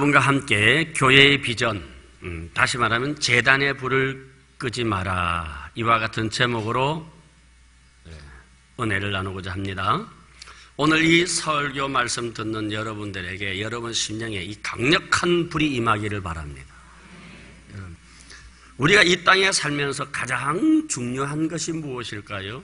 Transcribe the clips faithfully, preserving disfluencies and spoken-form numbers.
여러분과 함께 교회의 비전, 음, 다시 말하면 제단의 불을 끄지 마라, 이와 같은 제목으로 은혜를 나누고자 합니다. 오늘 이 설교 말씀 듣는 여러분들에게 여러분 심령에 이 강력한 불이 임하기를 바랍니다. 우리가 이 땅에 살면서 가장 중요한 것이 무엇일까요?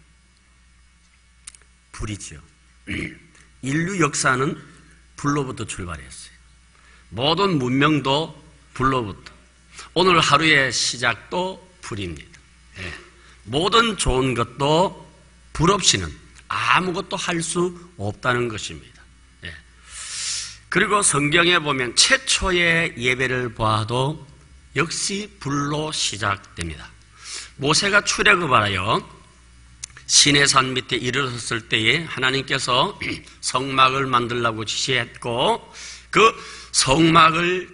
불이죠. 인류 역사는 불로부터 출발했어요. 모든 문명도 불로부터. 오늘 하루의 시작도 불입니다. 네. 모든 좋은 것도 불 없이는 아무것도 할 수 없다는 것입니다. 네. 그리고 성경에 보면 최초의 예배를 봐도 역시 불로 시작됩니다. 모세가 출애굽하여 시내산 밑에 이르렀을 때에 하나님께서 성막을 만들라고 지시했고, 그 성막을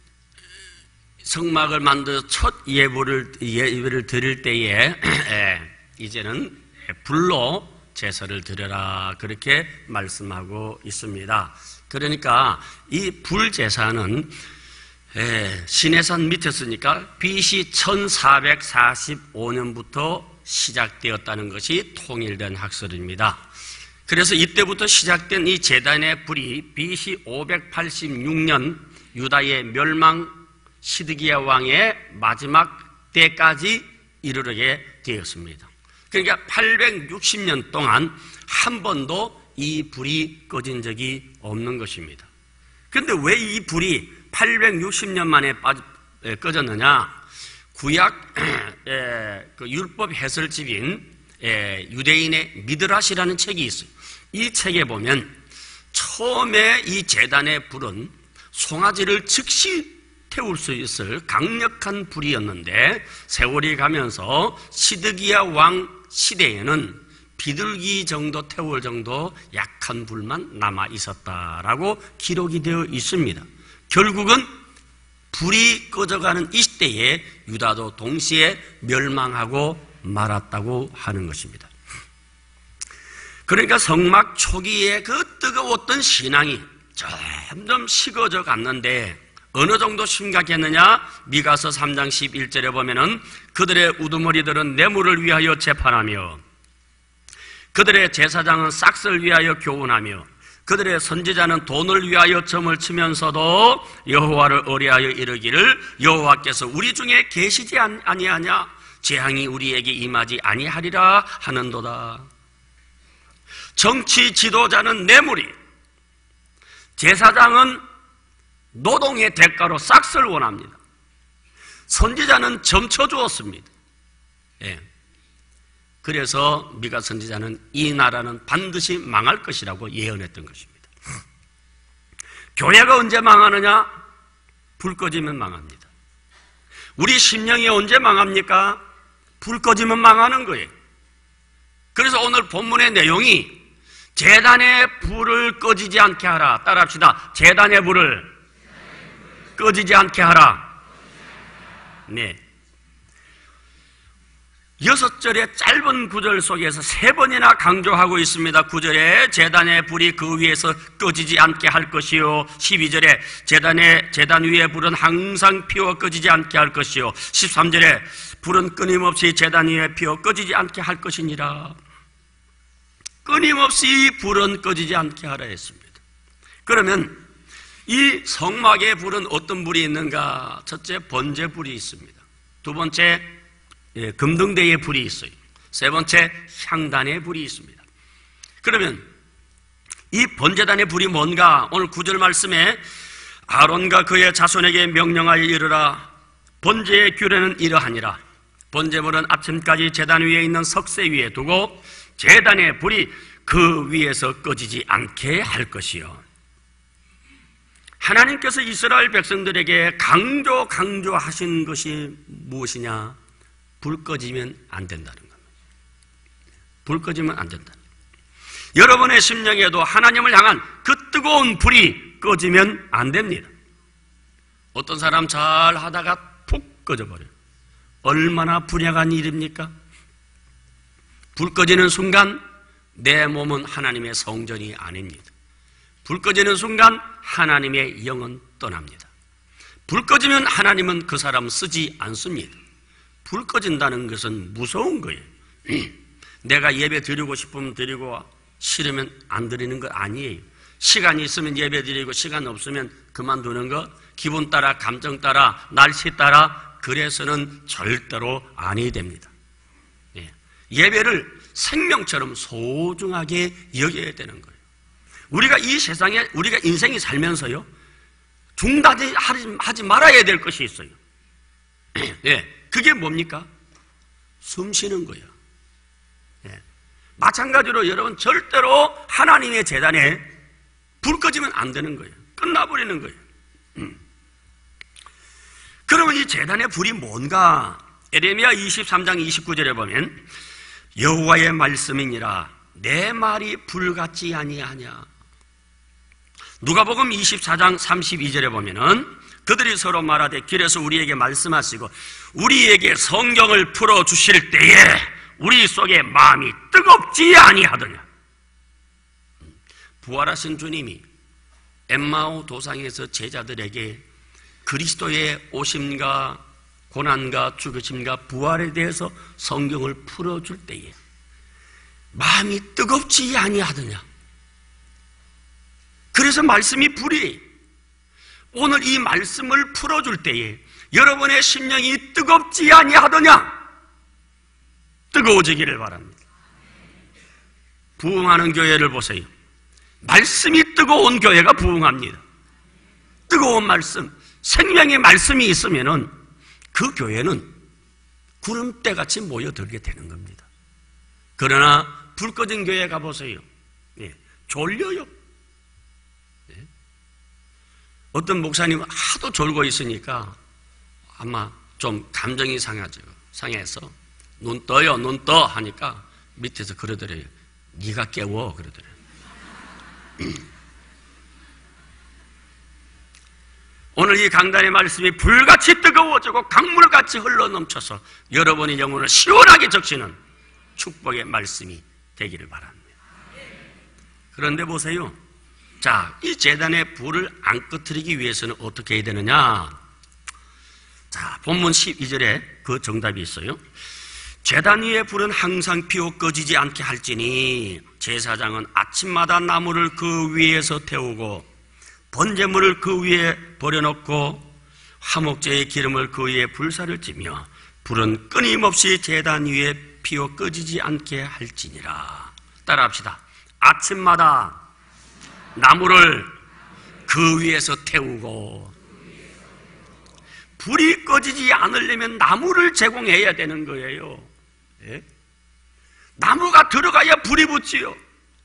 성막을 만들어 첫 예배를 예배를 드릴 때에 이제는 불로 제사를 드려라, 그렇게 말씀하고 있습니다. 그러니까 이 불 제사는 시내산 밑에서니까 비씨 천사백사십오 년부터 시작되었다는 것이 통일된 학설입니다. 그래서 이때부터 시작된 이 제단의 불이 비씨 오백팔십육 년 유다의 멸망 시드기야 왕의 마지막 때까지 이르게 되었습니다. 그러니까 팔백육십 년 동안 한 번도 이 불이 꺼진 적이 없는 것입니다. 그런데 왜 이 불이 팔백육십 년 만에 꺼졌느냐? 구약 그 율법 해설집인 유대인의 미드라시라는 책이 있어요. 이 책에 보면 처음에 이 제단의 불은 송아지를 즉시 태울 수 있을 강력한 불이었는데, 세월이 가면서 시드기야 왕 시대에는 비둘기 정도 태울 정도 약한 불만 남아 있었다라고 기록이 되어 있습니다. 결국은 불이 꺼져가는 이 시대에 유다도 동시에 멸망하고 말았다고 하는 것입니다. 그러니까 성막 초기에 그 뜨거웠던 신앙이 점점 식어져 갔는데, 어느 정도 심각했느냐? 미가서 삼 장 십일 절에 보면은 그들의 우두머리들은 뇌물을 위하여 재판하며, 그들의 제사장은 싹스를 위하여 교훈하며, 그들의 선지자는 돈을 위하여 점을 치면서도 여호와를 의뢰하여 이르기를 여호와께서 우리 중에 계시지 아니하냐? 재앙이 우리에게 임하지 아니하리라 하는도다. 정치 지도자는 뇌물이, 제사장은 노동의 대가로 싹스를 원합니다. 선지자는 점쳐 주었습니다. 예. 그래서 미가 선지자는 이 나라는 반드시 망할 것이라고 예언했던 것입니다. 교회가 언제 망하느냐? 불 꺼지면 망합니다. 우리 심령이 언제 망합니까? 불 꺼지면 망하는 거예요. 그래서 오늘 본문의 내용이 제단의 불을 꺼지지 않게 하라. 따라합시다. 제단의 불을 꺼지지 않게 하라. 네. 여섯 절의 짧은 구절 속에서 세 번이나 강조하고 있습니다. 구 절에 제단의 불이 그 위에서 꺼지지 않게 할 것이요, 십이 절에 제단의 제단 위에 불은 항상 피워 꺼지지 않게 할 것이요, 십삼 절에 불은 끊임없이 제단 위에 피워 꺼지지 않게 할 것이니라. 끊임없이 불은 꺼지지 않게 하라 했습니다. 그러면 이 성막의 불은 어떤 불이 있는가? 첫째, 번제불이 있습니다. 두 번째, 예, 금등대의 불이 있어요. 세 번째, 향단의 불이 있습니다. 그러면 이 번제단의 불이 뭔가? 오늘 구 절 말씀에 아론과 그의 자손에게 명령하여 이르라. 번제의 규례는 이러하니라. 번제물은 아침까지 제단 위에 있는 석쇠 위에 두고 제단의 불이 그 위에서 꺼지지 않게 할 것이요. 하나님께서 이스라엘 백성들에게 강조 강조하신 것이 무엇이냐? 불 꺼지면 안 된다는 겁니다. 불 꺼지면 안 된다. 여러분의 심령에도 하나님을 향한 그 뜨거운 불이 꺼지면 안 됩니다. 어떤 사람 잘 하다가 푹 꺼져버려요. 얼마나 불행한 일입니까? 불 꺼지는 순간 내 몸은 하나님의 성전이 아닙니다. 불 꺼지는 순간 하나님의 영은 떠납니다. 불 꺼지면 하나님은 그 사람 쓰지 않습니다. 불 꺼진다는 것은 무서운 거예요. 내가 예배 드리고 싶으면 드리고 싫으면 안 드리는 거 아니에요. 시간이 있으면 예배 드리고 시간 없으면 그만두는 거, 기분 따라 감정 따라 날씨 따라 그래서는 절대로 아니 됩니다. 예배를 생명처럼 소중하게 여겨야 되는 거예요. 우리가 이 세상에, 우리가 인생이 살면서요, 중단하지 말아야 될 것이 있어요. 예, 그게 뭡니까? 숨 쉬는 거예요. 예. 마찬가지로 여러분, 절대로 하나님의 제단에 불 꺼지면 안 되는 거예요. 끝나버리는 거예요. 음. 그러면 이 제단의 불이 뭔가? 에레미야 이십삼 장 이십구 절에 보면 여호와의 말씀이니라 내 말이 불같지 아니하냐. 누가복음 이십사 장 삼십이 절에 보면은 그들이 서로 말하되 길에서 우리에게 말씀하시고 우리에게 성경을 풀어주실 때에 우리 속에 마음이 뜨겁지 아니하더냐. 부활하신 주님이 엠마오 도상에서 제자들에게 그리스도의 오심과 고난과 죽으심과 부활에 대해서 성경을 풀어줄 때에 마음이 뜨겁지 아니하더냐. 그래서 말씀이 불이, 오늘 이 말씀을 풀어줄 때에 여러분의 심령이 뜨겁지 아니하더냐. 뜨거워지기를 바랍니다. 부흥하는 교회를 보세요. 말씀이 뜨거운 교회가 부흥합니다. 뜨거운 말씀, 생명의 말씀이 있으면은 그 교회는 구름대같이 모여들게 되는 겁니다. 그러나 불 꺼진 교회 가보세요. 예, 졸려요. 예. 어떤 목사님은 하도 졸고 있으니까 아마 좀 감정이 상하죠. 상해서 눈 떠요, 눈 떠 하니까 밑에서 그러더래요. 네가 깨워 그러더래요. 오늘 이 강단의 말씀이 불같이 뜨거워지고 강물같이 흘러넘쳐서 여러분의 영혼을 시원하게 적시는 축복의 말씀이 되기를 바랍니다. 그런데 보세요. 자, 이 제단의 불을 안 꺼뜨리기 위해서는 어떻게 해야 되느냐? 자, 본문 십이 절에 그 정답이 있어요. 제단 위의 불은 항상 피워 꺼지지 않게 할지니 제사장은 아침마다 나무를 그 위에서 태우고 번제물을 그 위에 버려놓고 화목제의 기름을 그 위에 불사를 찌며 불은 끊임없이 제단 위에 피워 꺼지지 않게 할지니라. 따라합시다. 아침마다 나무를 그 위에서 태우고, 불이 꺼지지 않으려면 나무를 제공해야 되는 거예요. 예? 나무가 들어가야 불이 붙지요.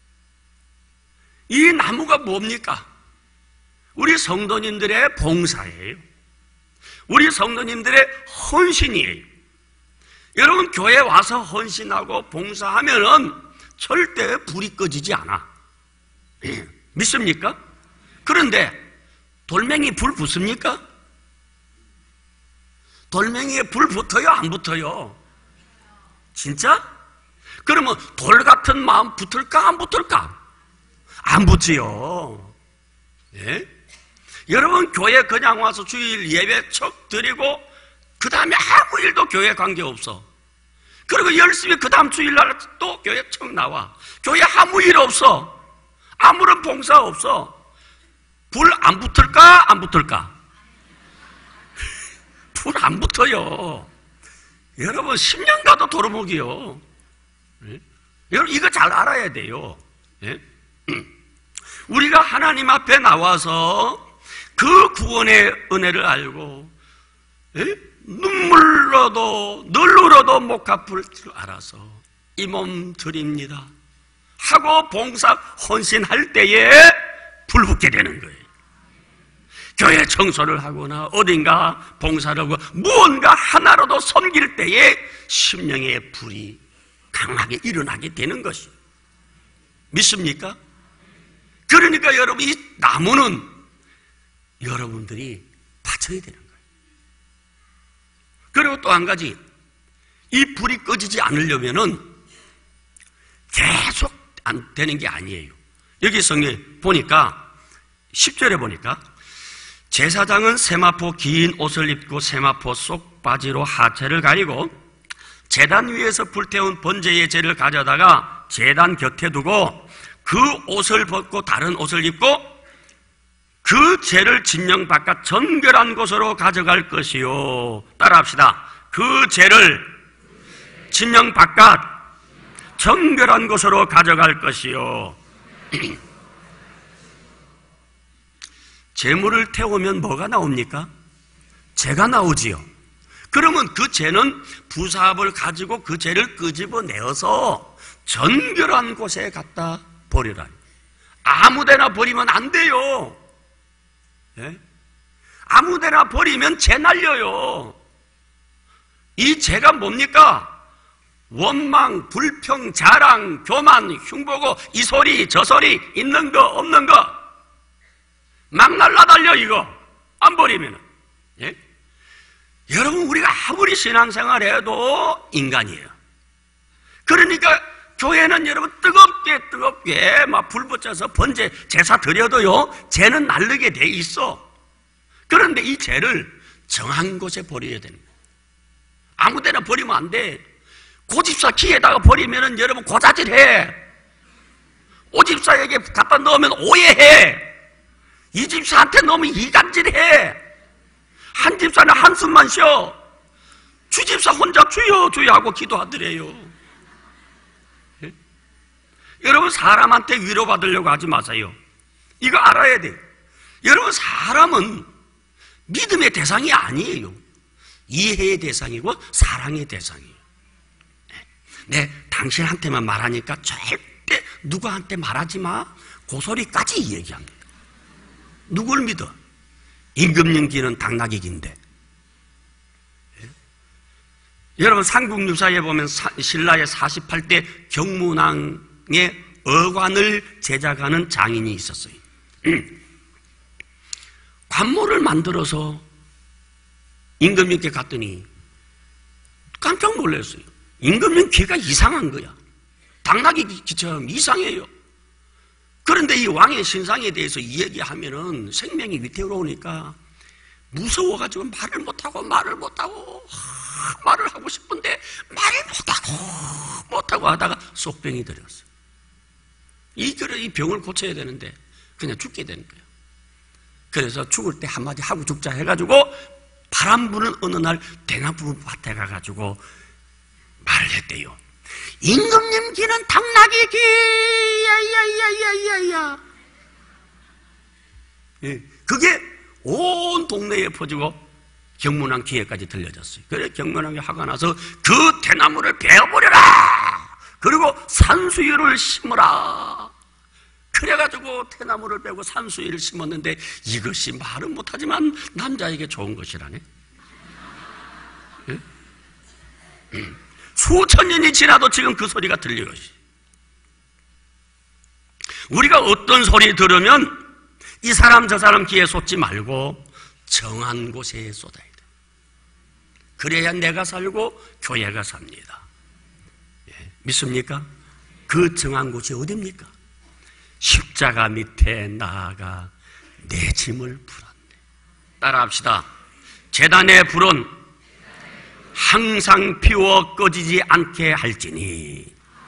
이 나무가 뭡니까? 우리 성도님들의 봉사예요. 우리 성도님들의 헌신이에요. 여러분, 교회 와서 헌신하고 봉사하면은 절대 불이 꺼지지 않아. 믿습니까? 그런데 돌멩이 불 붙습니까? 돌멩이에 불 붙어요? 안 붙어요? 진짜? 그러면 돌 같은 마음 붙을까? 안 붙을까? 안 붙지요. 예? 여러분, 교회 그냥 와서 주일 예배 척 드리고 그 다음에 아무 일도 교회 관계없어. 그리고 열심히 그 다음 주일날 또 교회 척 나와. 교회 아무 일 없어. 아무런 봉사 없어. 불 안 붙을까? 안 붙을까? 불 안 붙어요. 여러분, 십 년 가도 도루묵이요. 예? 여러분, 이거 잘 알아야 돼요. 예? 우리가 하나님 앞에 나와서 그 구원의 은혜를 알고, 예? 눈물로도 늘 울어도 못 갚을 줄 알아서 이 몸 드립니다 하고 봉사 헌신할 때에 불 붙게 되는 거예요. 교회 청소를 하거나 어딘가 봉사를 하고 무언가 하나로도 섬길 때에 심령의 불이 강하게 일어나게 되는 것이에요. 믿습니까? 그러니까 여러분, 이 나무는 여러분들이 바쳐야 되는 거예요. 그리고 또 한 가지, 이 불이 꺼지지 않으려면은 계속 안 되는 게 아니에요. 여기 성경에 보니까 십 절에 보니까 제사장은 세마포 긴 옷을 입고 세마포 속 바지로 하체를 가리고 제단 위에서 불태운 번제의 재를 가져다가 제단 곁에 두고 그 옷을 벗고 다른 옷을 입고 그 재를 진영 바깥 정결한 곳으로 가져갈 것이요. 따라합시다. 그 재를 진영 바깥 정결한 곳으로 가져갈 것이요. 재물을 태우면 뭐가 나옵니까? 재가 나오지요. 그러면 그 재는 부삽을 가지고 그 재를 끄집어내어서 정결한 곳에 갖다 버리라. 아무데나 버리면 안 돼요. 예? 아무데나 버리면 재 날려요. 이 재가 뭡니까? 원망, 불평, 자랑, 교만, 흉보고 이 소리 저 소리 있는 거 없는 거 막 날라달려. 이거 안 버리면. 예? 여러분, 우리가 아무리 신앙생활 해도 인간이에요. 그러니까 교회는 여러분 뜨겁게 뜨겁게 막 불 붙여서 번제 제사 드려도요 재는 날르게 돼 있어. 그런데 이 재를 정한 곳에 버려야 되는 거예요. 아무데나 버리면 안 돼. 고집사 키에다가 버리면은 여러분 고자질해. 오집사에게 갖다 넣으면 오해해. 이 집사한테 넣으면 이간질해. 한 집사는 한숨만 쉬어. 주집사 혼자 주여 주여 하고 기도하더래요. 예? 여러분, 사람한테 위로받으려고 하지 마세요. 이거 알아야 돼요. 여러분, 사람은 믿음의 대상이 아니에요. 이해의 대상이고 사랑의 대상이에요. 네, 당신한테만 말하니까 절대 누구한테 말하지 마. 고소리까지 얘기합니다. 누굴 믿어? 임금님 기는 당나귀 기인데. 예? 여러분, 삼국유사에 보면 사, 신라의 사십팔 대 경문왕의 어관을 제작하는 장인이 있었어요. 음. 관모를 만들어서 임금님께 갔더니 깜짝 놀랐어요. 임금님 귀가 이상한 거야. 당나귀 귀처럼 이상해요. 그런데 이 왕의 신상에 대해서 이야기하면은 생명이 위태로우니까 무서워가지고 말을 못하고 말을 못하고 하, 말을 하고 싶은데 말을 못하고 못하고 하다가 속병이 들었어요. 이, 이 병을 고쳐야 되는데 그냥 죽게 되는 거예요. 그래서 죽을 때 한마디 하고 죽자 해가지고 바람 부는 어느 날 대나무 밭에 가가지고 말을 했대요. 임금님 귀는 당나귀 귀, 야야야야야야. 예, 그게 온 동네에 퍼지고 경문왕 귀에까지 들려졌어요. 그래 경문왕이 화가 나서 그 대나무를 베어버려라. 그리고 산수유를 심으라. 그래가지고 대나무를 베고 산수유를 심었는데 이것이 말은 못하지만 남자에게 좋은 것이라네. 예? 음. 수천 년이 지나도 지금 그 소리가 들려요. 우리가 어떤 소리 들으면 이 사람 저 사람 귀에 쏟지 말고 정한 곳에 쏟아야 돼. 그래야 내가 살고 교회가 삽니다. 예, 믿습니까? 그 정한 곳이 어디입니까? 십자가 밑에 나아가 내 짐을 풀었네. 따라합시다. 제단의 불은 항상 피워 꺼지지 않게 할지니.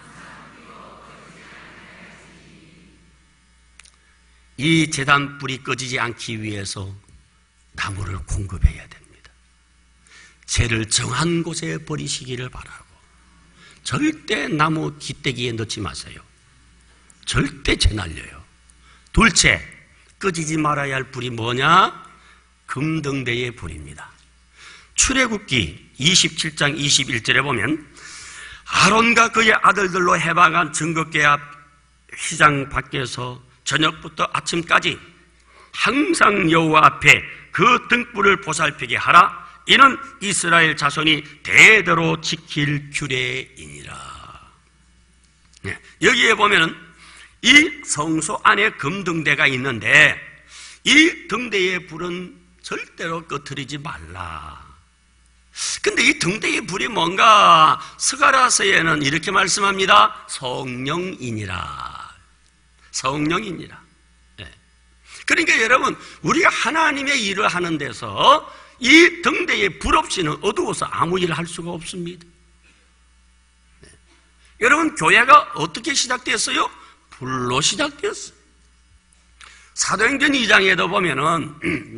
이 제단 불이 꺼지지 않기 위해서 나무를 공급해야 됩니다. 재를 정한 곳에 버리시기를 바라고, 절대 나무 기대기에 넣지 마세요. 절대 재 날려요. 둘째, 꺼지지 말아야 할 불이 뭐냐? 금등대의 불입니다. 출애굽기 이십칠 장 이십일 절에 보면 아론과 그의 아들들로 해방한 증거궤 앞 휘장 밖에서 저녁부터 아침까지 항상 여호와 앞에 그 등불을 보살피게 하라. 이는 이스라엘 자손이 대대로 지킬 규례이니라. 네, 여기에 보면은 이 성소 안에 금등대가 있는데 이 등대의 불은 절대로 꺼트리지 말라. 근데 이 등대의 불이 뭔가? 스가랴서에는 이렇게 말씀합니다. 성령이니라. 성령이니라. 네. 그러니까 여러분, 우리가 하나님의 일을 하는 데서 이 등대에 불 없이는 어두워서 아무 일을 할 수가 없습니다. 네. 여러분, 교회가 어떻게 시작됐어요? 불로 시작됐어요. 사도행전 이 장에도 보면은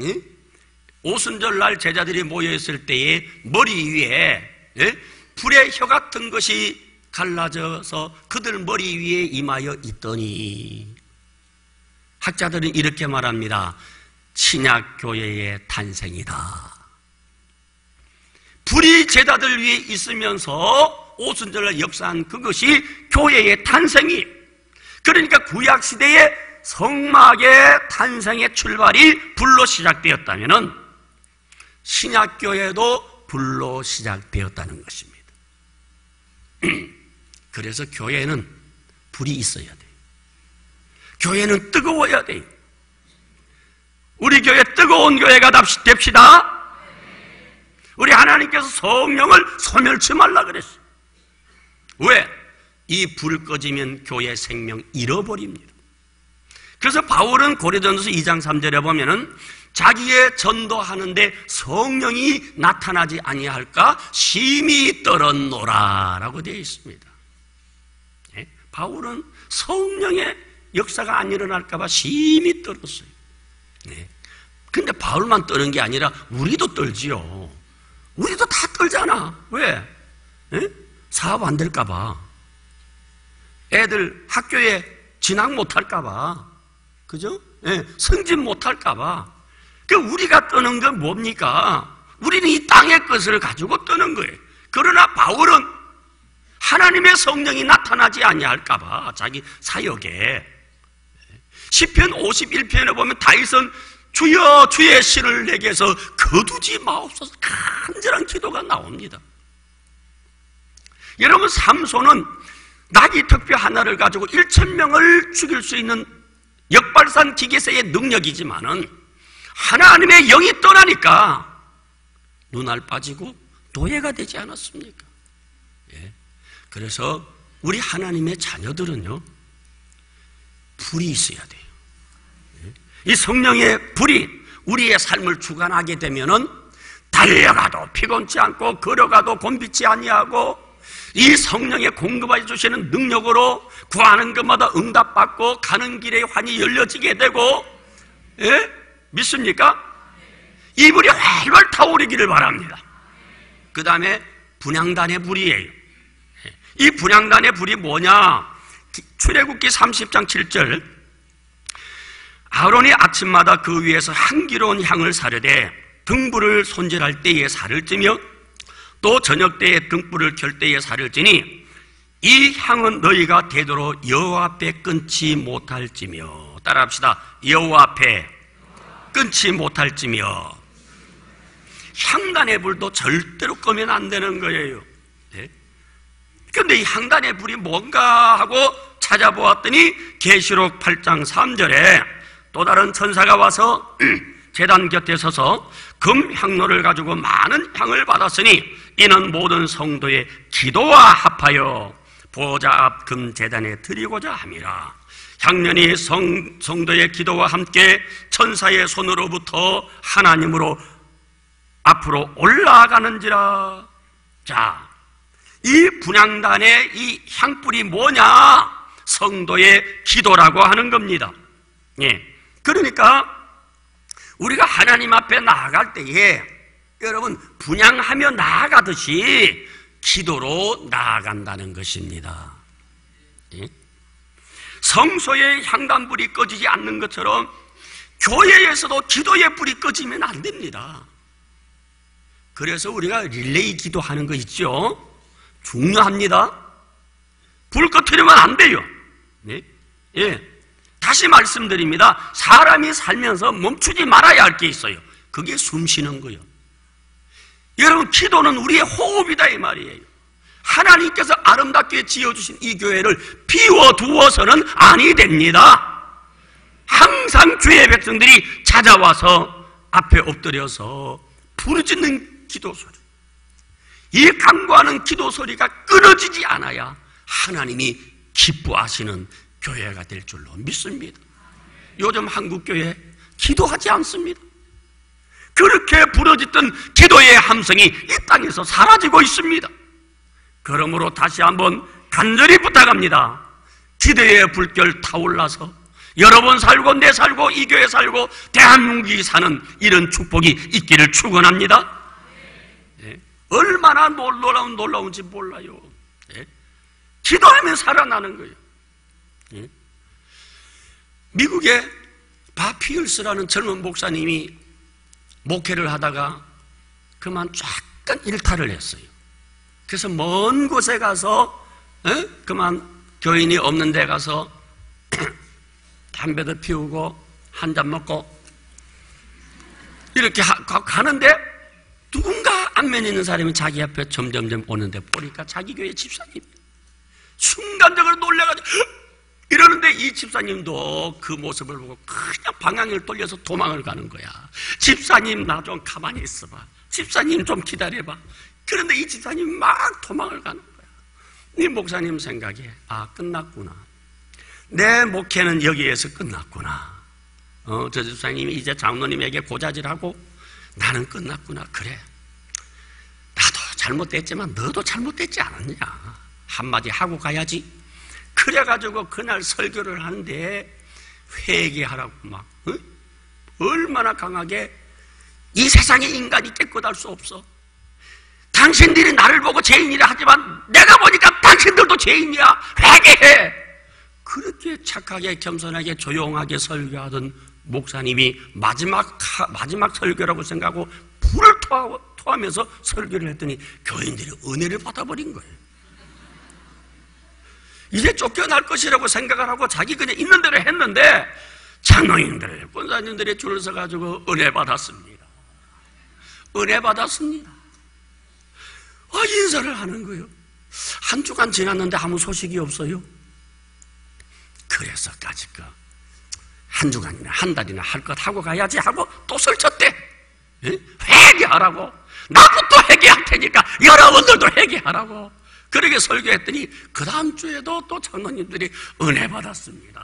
오순절날 제자들이 모여있을 때에 머리 위에 불의 혀 같은 것이 갈라져서 그들 머리 위에 임하여 있더니, 학자들은 이렇게 말합니다. 신약교회의 탄생이다. 불이 제자들 위에 있으면서 오순절날 역사한 그것이 교회의 탄생이, 그러니까 구약시대의 성막의 탄생의 출발이 불로 시작되었다면 신약교회도 불로 시작되었다는 것입니다. 그래서 교회는 불이 있어야 돼요. 교회는 뜨거워야 돼요. 우리 교회 뜨거운 교회가 됩시다. 우리 하나님께서 성령을 소멸치 말라 그랬어요. 왜? 이 불 꺼지면 교회 생명 잃어버립니다. 그래서 바울은 고린도전서 이 장 삼 절에 보면은 자기의 전도하는데 성령이 나타나지 아니할까 심히 떨었노라 라고 되어 있습니다. 네? 바울은 성령의 역사가 안 일어날까 봐 심히 떨었어요. 네. 근데 바울만 떠는 게 아니라 우리도 떨지요. 우리도 다 떨잖아. 왜? 네? 사업 안 될까 봐, 애들 학교에 진학 못할까 봐, 그죠? 네. 승진 못할까 봐. 그 우리가 떠는 건 뭡니까? 우리는 이 땅의 것을 가지고 떠는 거예요. 그러나 바울은 하나님의 성령이 나타나지 아니할까 봐 자기 사역에, 시편 오십일 편에 보면 다윗은 주여 주의 신을 내게서 거두지 마옵소서 간절한 기도가 나옵니다. 여러분, 삼손은 나귀 특표 하나를 가지고 일천 명을 죽일 수 있는 역발산 기계세의 능력이지만은 하나님의 영이 떠나니까 눈알 빠지고 노예가 되지 않았습니까? 예. 그래서 우리 하나님의 자녀들은요, 불이 있어야 돼요. 예. 이 성령의 불이 우리의 삶을 주관하게 되면은 달려가도 피곤치 않고 걸어가도 곤비치 아니하고 이 성령의 공급해 주시는 능력으로 구하는 것마다 응답받고 가는 길에 환히 열려지게 되고, 예? 믿습니까? 이 불이 활활 타오르기를 바랍니다. 그 다음에 분향단의 불이에요. 이 분향단의 불이 뭐냐? 출애굽기 삼십 장 칠 절, 아론이 아침마다 그 위에서 향기로운 향을 사르되 등불을 손질할 때에 살을 찌며 또 저녁 때에 등불을 켤 때에 살을 찌니 이 향은 너희가 되도록 여호와 앞에 끊지 못할지며, 따라합시다. 여호와 앞에 끊지 못할지며. 향단의 불도 절대로 끄면 안 되는 거예요. 그런데 네? 이 향단의 불이 뭔가 하고 찾아보았더니 계시록 팔 장 삼 절에 또 다른 천사가 와서 제단 곁에 서서 금 향로를 가지고 많은 향을 받았으니 이는 모든 성도의 기도와 합하여 보좌 앞 금 제단에 드리고자 함이라. 향년이 성, 성도의 기도와 함께 천사의 손으로부터 하나님으로 앞으로 올라가는지라. 자, 이 분향단의 이 향불이 뭐냐? 성도의 기도라고 하는 겁니다. 예. 그러니까 우리가 하나님 앞에 나아갈 때에 여러분 분향하며 나아가듯이 기도로 나아간다는 것입니다. 예? 성소의 향단불이 꺼지지 않는 것처럼 교회에서도 기도의 불이 꺼지면 안 됩니다. 그래서 우리가 릴레이 기도하는 거 있죠? 중요합니다. 불 꺼트리면 안 돼요. 예? 예. 다시 말씀드립니다. 사람이 살면서 멈추지 말아야 할 게 있어요. 그게 숨 쉬는 거예요. 여러분, 기도는 우리의 호흡이다 이 말이에요. 하나님께서 아름답게 지어주신 이 교회를 비워두어서는 아니 됩니다. 항상 주의 백성들이 찾아와서 앞에 엎드려서 부르짖는 기도 소리, 이 간구하는 기도 소리가 끊어지지 않아야 하나님이 기뻐하시는 교회가 될 줄로 믿습니다. 요즘 한국교회 기도하지 않습니다. 그렇게 부러졌던 기도의 함성이 이 땅에서 사라지고 있습니다. 그러므로 다시 한번 간절히 부탁합니다. 기도의 불결 타올라서 여러분 살고 내 살고 이 교회 살고 대한민국이 사는 이런 축복이 있기를 축원합니다. 예? 얼마나 놀라운 놀라운지 몰라요. 예? 기도하면 살아나는 거예요. 예? 미국의 바피얼스라는 젊은 목사님이 목회를 하다가 그만 잠깐 일탈을 했어요. 그래서 먼 곳에 가서 에? 그만 교인이 없는 데 가서 담배도 피우고 한 잔 먹고 이렇게 하, 가, 가는데 누군가 안면에 있는 사람이 자기 앞에 점점점 오는데 보니까 자기 교회 집사님. 순간적으로 놀래가지고 이러는데 이 집사님도 그 모습을 보고 그냥 방향을 돌려서 도망을 가는 거야. 집사님 나 좀 가만히 있어봐. 집사님 좀 기다려봐. 그런데 이 집사님이 막 도망을 가는 거야. 이 목사님 생각에 아 끝났구나. 내 목회는 여기에서 끝났구나. 어, 저 집사님이 이제 장로님에게 고자질하고 나는 끝났구나. 그래 나도 잘못됐지만 너도 잘못됐지 않았냐. 한마디 하고 가야지. 그래가지고 그날 설교를 하는데 회개하라고 막 어? 얼마나 강하게 이 세상에 인간이 깨끗할 수 없어. 당신들이 나를 보고 죄인이라 하지만 내가 보니까 당신들도 죄인이야. 회개해. 그렇게 착하게 겸손하게 조용하게 설교하던 목사님이 마지막 마지막 설교라고 생각하고 불을 토하, 토하면서 설교를 했더니 교인들이 은혜를 받아버린 거예요. 이제 쫓겨날 것이라고 생각을 하고 자기 그냥 있는 대로 했는데 장로님들, 권사님들이 줄을 서가지고 은혜 받았습니다. 은혜 받았습니다. 아, 인사를 하는 거예요. 한 주간 지났는데 아무 소식이 없어요. 그래서까지 그 한 주간이나 한 달이나 할 것 하고 가야지 하고 또 설쳤대. 예? 회개하라고. 나도 또 회개할 테니까 여러분들도 회개하라고. 그렇게 설교했더니 그 다음 주에도 또 장로님들이 은혜 받았습니다.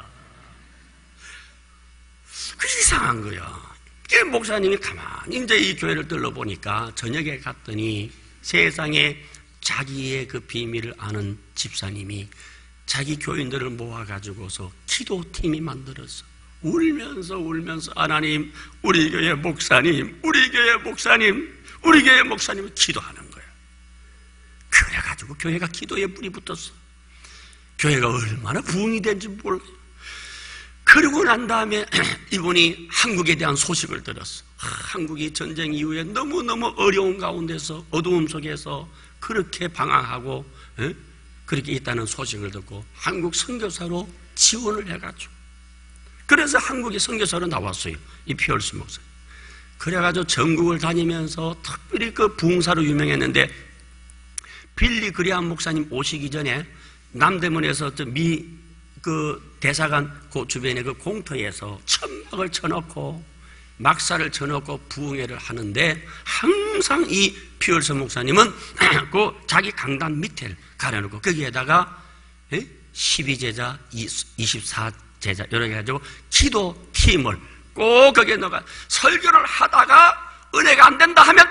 그 이상한 거야. 그 목사님이 가만히 이제 이 교회를 들러보니까 저녁에 갔더니 세상에 자기의 그 비밀을 아는 집사님이 자기 교인들을 모아가지고서 기도팀이 만들어서 울면서 울면서 하나님 우리 교회 목사님 우리 교회 목사님 우리 교회 목사님을 기도하는 거야. 그래가지고 교회가 기도에 불이 붙었어. 교회가 얼마나 부흥이 된지 몰라요. 그러고 난 다음에 이분이 한국에 대한 소식을 들었어. 한국이 전쟁 이후에 너무너무 어려운 가운데서 어두움 속에서 그렇게 방황하고 에? 그렇게 있다는 소식을 듣고 한국 선교사로 지원을 해가지고 그래서 한국에 선교사로 나왔어요. 이 피얼스 목사. 그래가지고 전국을 다니면서 특별히 그 부흥사로 유명했는데 빌리 그리함 목사님 오시기 전에 남대문에서 미 그 대사관 그 주변에 그 공터에서 천막을 쳐놓고 막사를 쳐놓고 부흥회를 하는데 항상 이 피얼스 목사님은 그 자기 강단 밑에 가려놓고 거기에다가 십이 제자, 이십사 제자 이렇게 해가지고 기도 팀을 꼭 거기에 넣어가 설교를 하다가 은혜가 안 된다 하면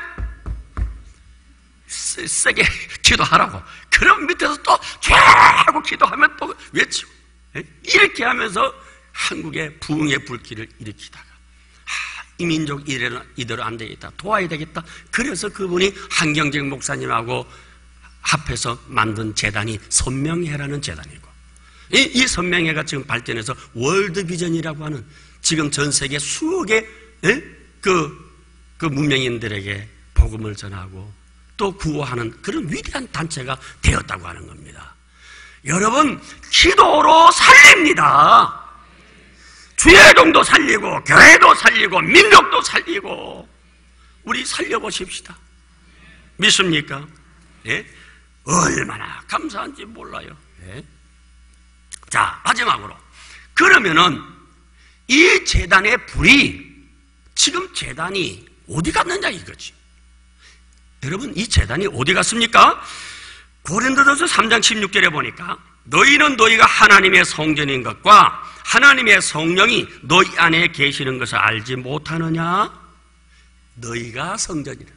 세게 기도하라고. 그럼 밑에서 또 쫙 기도하면 또 외치고 이렇게 하면서 한국의 부흥의 불길을 일으키다가 아, 이 민족 이대로, 이대로 안 되겠다. 도와야 되겠다. 그래서 그분이 한경직 목사님하고 합해서 만든 재단이 선명회라는 재단이고 이, 이 선명회가 지금 발전해서 월드비전이라고 하는 지금 전 세계 수억의 에? 그, 그 문명인들에게 복음을 전하고 또 구호하는 그런 위대한 단체가 되었다고 하는 겁니다. 여러분, 기도로 살립니다. 주예종도 살리고 교회도 살리고 민족도 살리고 우리 살려보십시다. 믿습니까? 예? 얼마나 감사한지 몰라요. 예? 자, 마지막으로 그러면은 이 재단의 불이 지금 재단이 어디 갔느냐 이거지. 여러분, 이 재단이 어디 갔습니까? 고린도전서 삼 장 십육 절에 보니까 너희는 너희가 하나님의 성전인 것과 하나님의 성령이 너희 안에 계시는 것을 알지 못하느냐? 너희가 성전이라.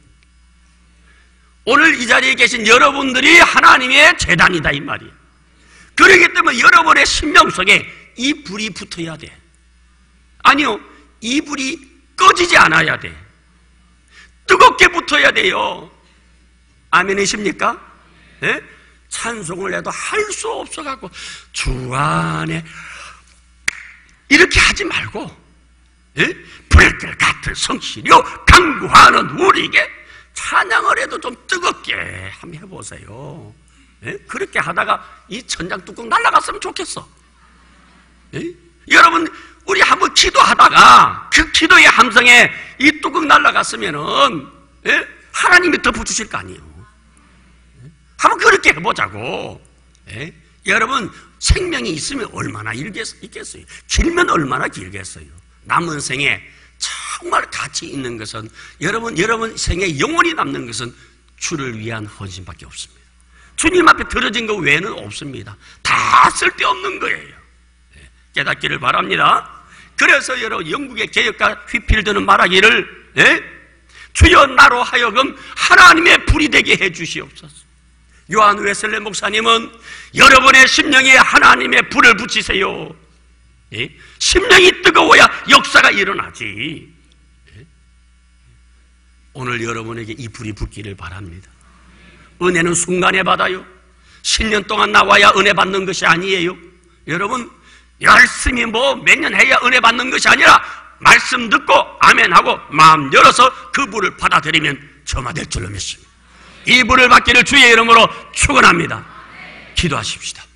오늘 이 자리에 계신 여러분들이 하나님의 제단이다 이 말이에요. 그렇기 때문에 여러분의 심령 속에 이 불이 붙어야 돼. 아니요, 이 불이 꺼지지 않아야 돼. 뜨겁게 붙어야 돼요. 아멘이십니까? 네? 찬송을 해도 할 수 없어갖고 주 안에 이렇게 하지 말고, 예? 불길 같은 성실이요 강구하는 우리에게 찬양을 해도 좀 뜨겁게 한번 해보세요. 예? 그렇게 하다가 이 천장 뚜껑 날아갔으면 좋겠어. 예? 여러분, 우리 한번 기도하다가 그 기도의 함성에 이 뚜껑 날아갔으면은, 예? 하나님이 덮어주실 거 아니에요. 예? 한번 그렇게 해보자고. 예? 여러분, 생명이 있으면 얼마나 있겠어요? 길면 얼마나 길겠어요? 남은 생에 정말 가치 있는 것은, 여러분, 여러분 생에 영원히 남는 것은 주를 위한 헌신밖에 없습니다. 주님 앞에 들어진 것 외에는 없습니다. 다 쓸데없는 거예요. 깨닫기를 바랍니다. 그래서 여러분, 영국의 개혁가 휘필드는 말하기를, 예? 주여 나로 하여금 하나님의 불이 되게 해 주시옵소서. 요한 웨슬레 목사님은 여러분의 심령에 하나님의 불을 붙이세요. 예? 심령이 뜨거워야 역사가 일어나지. 예? 오늘 여러분에게 이 불이 붙기를 바랍니다. 은혜는 순간에 받아요. 십 년 동안 나와야 은혜 받는 것이 아니에요. 여러분, 열심히 뭐 몇 년 해야 은혜 받는 것이 아니라 말씀 듣고 아멘하고 마음 열어서 그 불을 받아들이면 점화될 줄로 믿습니다. 이 불을 받기를 주의 이름으로 축원합니다. 기도하십시다.